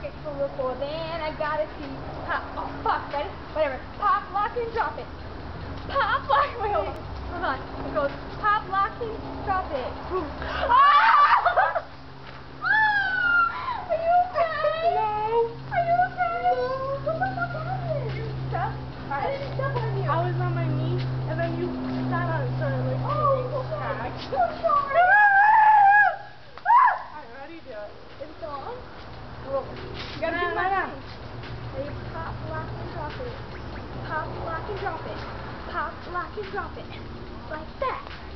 it from before. Then I gotta see. Oh fuck, ready? Whatever. Pop, lock, and drop it. Pop, lock. Wait, hold on. It goes pop, lock, and drop it. Boom. Ah! Are you okay? No. Are you okay? What the fuck happened? You stuck? I didn't step on you. I was on my knee, and then you sat on it, started like ankle crack. So sorry. How do you do it? It's on. Well, you gotta do my thing. Ready? Pop, lock, and drop it. Pop, lock, and drop it. Pop, lock, and drop it. Like that.